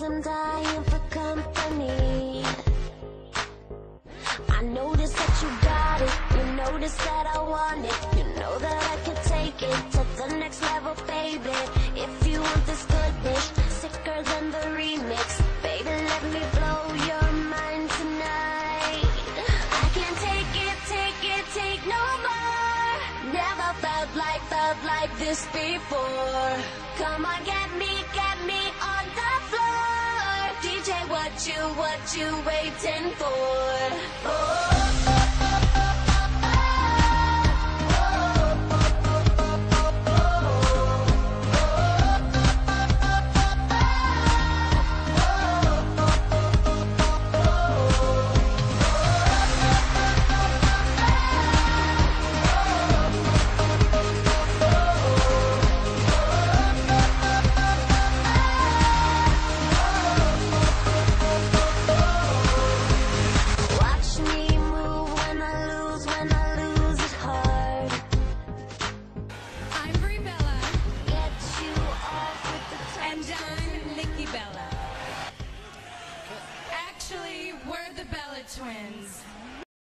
I'm dying for company. I notice that you got it. You notice that I want it. You know that I can take it to the next level, baby. If you want this goodness, sicker than the remix, baby, let me blow your mind tonight. I can't take it no more. Never felt like this before. Come on, get me on the floor. DJ, what you waiting for? Oh. Actually, we're the Bella Twins.